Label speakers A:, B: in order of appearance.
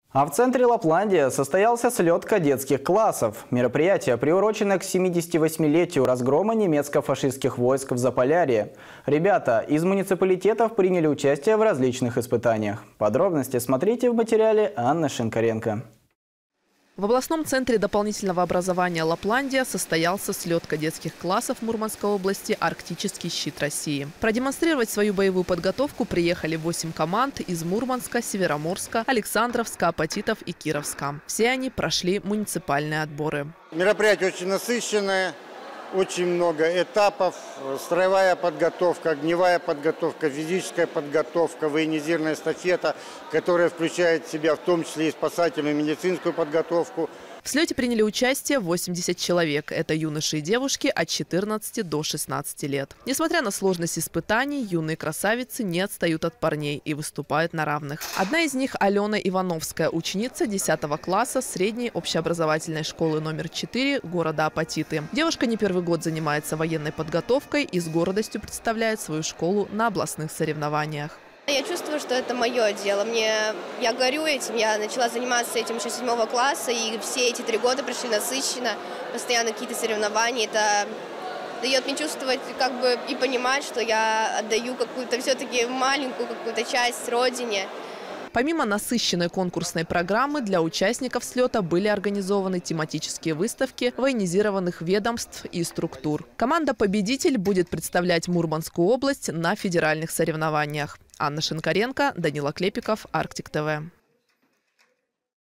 A: А в центре Лапландия состоялся слет кадетских классов. Мероприятие приурочено к 78-летию разгрома немецко-фашистских войск в Заполярье. Ребята из муниципалитетов приняли участие в различных испытаниях. Подробности смотрите в материале Анны Шинкаренко.
B: В областном центре дополнительного образования Лапландия состоялся слет кадетских классов Мурманской области «Арктический щит России». Продемонстрировать свою боевую подготовку приехали 8 команд из Мурманска, Североморска, Александровска, Апатитов и Кировска. Все они прошли муниципальные отборы.
C: Мероприятие очень насыщенное, очень много этапов. Строевая подготовка, огневая подготовка, физическая подготовка, военизированная эстафета, которая включает в себя в том числе и спасательную медицинскую подготовку.
B: В слете приняли участие 80 человек. Это юноши и девушки от 14 до 16 лет. Несмотря на сложность испытаний, юные красавицы не отстают от парней и выступают на равных. Одна из них – Алена Ивановская, ученица 10 класса средней общеобразовательной школы номер 4 города Апатиты. Девушка не первый год занимается военной подготовкой и с гордостью представляет свою школу на областных соревнованиях.
D: Я чувствую, что это мое дело. Я горю этим, я начала заниматься этим еще с 7 класса, и все эти 3 года прошли насыщенно, постоянно какие-то соревнования. Это дает мне чувствовать и понимать, что я отдаю какую-то все-таки маленькую какую-то часть родине.
B: Помимо насыщенной конкурсной программы, для участников слета были организованы тематические выставки военизированных ведомств и структур. Команда-победитель будет представлять Мурманскую область на федеральных соревнованиях. Анна Шинкаренко, Данила Клепиков, Арктик ТВ.